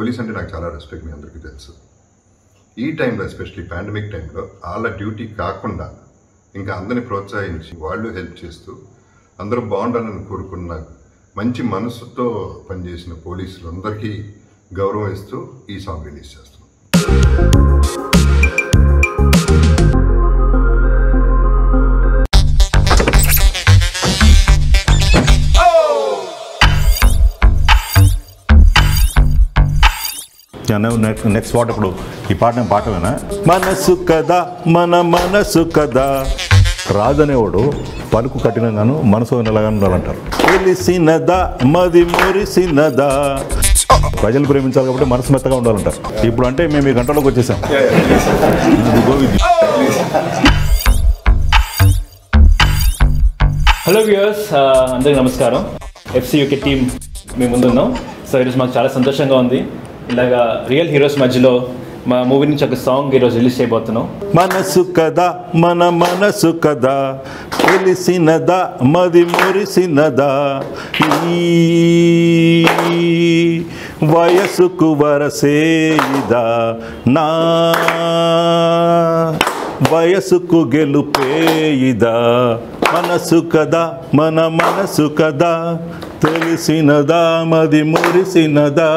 Police అంటే నాకు చాలా రెస్పెక్ట్, మీ అందరికీ తెలుసు. ఈ టైంలో ఎస్పెషల్లీ పాండమిక్ టైంలో వాళ్ళ డ్యూటీ కాకుండా ఇంకా అందరిని ప్రోత్సహించి వాళ్ళు హెల్ప్ చేస్తూ అందరూ బాగుండాలని కోరుకున్న మంచి మనసుతో పనిచేసిన పోలీసులందరికీ గౌరవం ఇస్తూ ఈ సాంగ్ రిలీజ్ చేస్తున్నాం. నెక్స్ట్ పాట ఇప్పుడు ఈ పాట పాటమేనా? మనసు కదా మన మనసు కదా. రాజనేవాడు పలుకు కఠినంగాను మనసు నెలగాను ఉండాలంటారు. తెలిసినదా మది మురిసినదా. ప్రజలు ప్రేమించాలి కాబట్టి మనసు మెత్తగా ఉండాలంటారు. ఇప్పుడు అంటే మేము ఈ గంటలోకి వచ్చేసాం. హలో వ్యూయర్స్, అందరికీ నమస్కారం. FCUK టీమ్ మేము ముందున్నాం. సో ఈరోజు మాకు చాలా సంతోషంగా ఉంది. ఇలాగా రియల్ హీరోస్ మధ్యలో మా మూవీ నుంచి ఒక సాంగ్ ఈరోజు రిలీజ్ చేయబోతున్నాం. మనసు కదా మన మనసు కదా, తెలిసినదా మది మురిసినదా. ఈ వయసుకు వరసేయిదా నా వయసుకు గెలుపేయిదా. మనసు కదా మన మనసు కదా, తెలిసినదా మది మురిసినదా.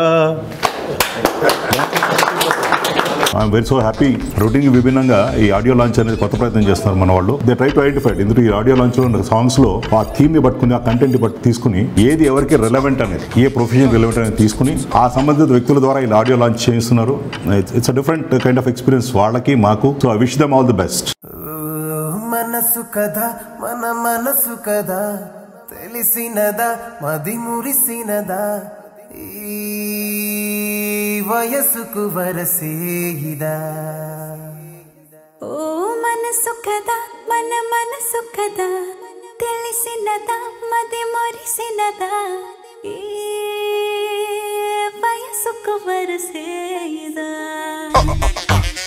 I'm very so happy. రొటీన్కి విభిన్నంగా ఈ ఆడియో లాంచ్ అనేది కొత్త ప్రయత్నం చేస్తున్నారు మన వాళ్ళు. They try to identified. ఎందుకు ఈ ఆడియో లాంచ్లో సాంగ్స్లో ఆ థీమ్ని పట్టుకుని, ఆ కంటెంట్ని బట్టి తీసుకుని ఏది ఎవరికి రెలవెంట్ అనేది, ఏ ప్రొఫెషన్ రెలవెంట్ అనేది తీసుకుని ఆ సంబంధిత వ్యక్తుల ద్వారా ఇలా ఆడియో లాంచ్ చేస్తున్నారు. It's a different kind of experience వాళ్ళకి మాకు. So I wish them all the best. మనసు కదా మన మనసు కదా, తెలిసినదా మది మురిసినదా. ఈ వయసుకు వరసేయిదా. ఓ మనసు కదా మన మనసు కదా, తెలిసినదా మది మురిసినదా. ఈ వయసుకు వరసేయిదా.